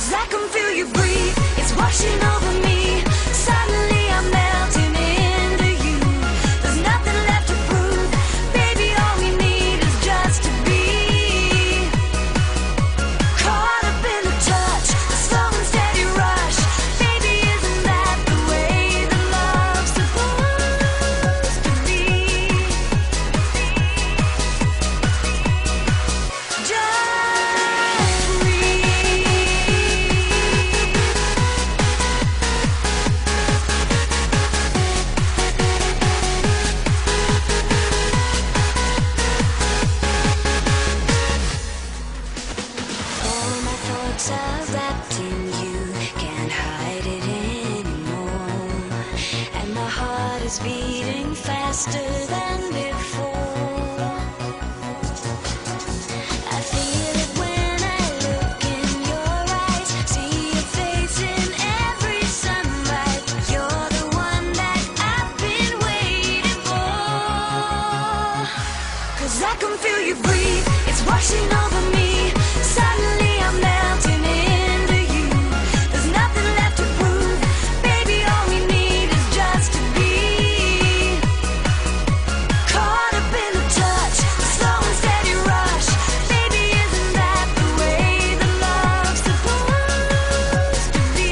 'Cause I can feel you breathe, it's washing over me. Suddenly I'm melting into you. There's nothing left to prove. Baby, all we need is just to be caught up in the touch, the slow and steady rush. Baby, isn't that the way that love's supposed to be? Are wrapped in you, can't hide it anymore, and my heart is beating faster than before. I feel it when I look in your eyes, see your face in every sunlight. You're the one that I've been waiting for. 'Cause I can feel you breathe, it's washing over me. Suddenly I'm melting into you. There's nothing left to prove. Baby, all we need is just to be caught up in the touch, the slow and steady rush. Baby, isn't that the way that love's supposed to be?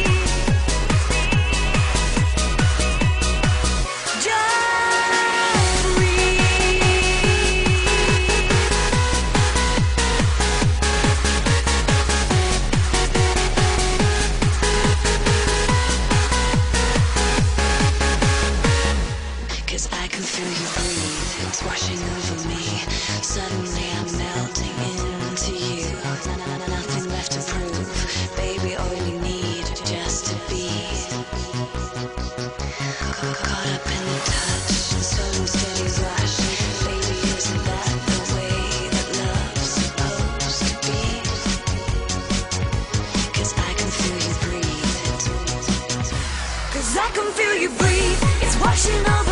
Just breathe. 'Cause I can feel you breathe, it's washing over me. Suddenly I'm melting into you. Nothing left to prove. Baby, all you need just to be caught up in the touch, the slow and steady rush. Baby, isn't that the way that love's supposed to be? 'Cause I can feel you breathe. 'Cause I can feel you breathe, it's washing over